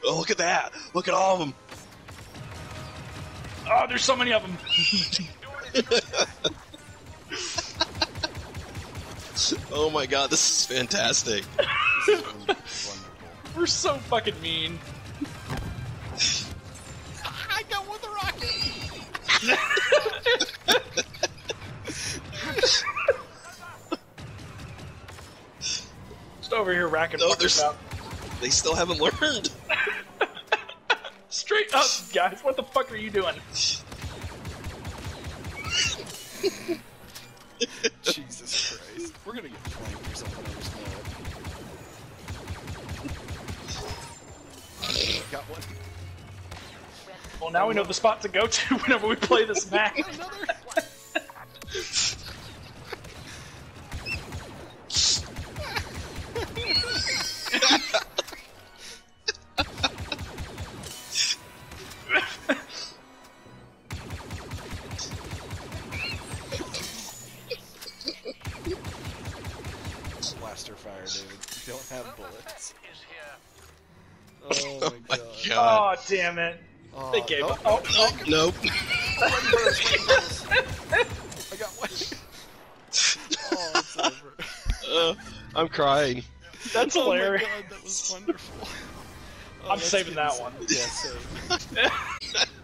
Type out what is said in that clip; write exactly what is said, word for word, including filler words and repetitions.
Oh, look at that! Look at all of them! Oh, there's so many of them! Oh my god, this is fantastic. This is wonderful. We're so fucking mean. I got one with the rocket! Just over here racking No, fuckers there's- out. They still haven't learned. Straight up, guys, what the fuck are you doing? Jesus Christ. We're gonna get flanked or something, I just know it. Got one. Well, now we know the spot to go to whenever we play this map. Another! Blaster fire, David. You don't have bullets. Oh my god. God. Oh, damn it. Oh, They gave nope, up. Oh, oh. Nope. Flames burst, flames burst. I got one. Oh, it's over. Uh, I'm crying. That's Oh my hilarious. god, that was wonderful. Oh, I'm that's saving gonna that be- one. Yeah, same.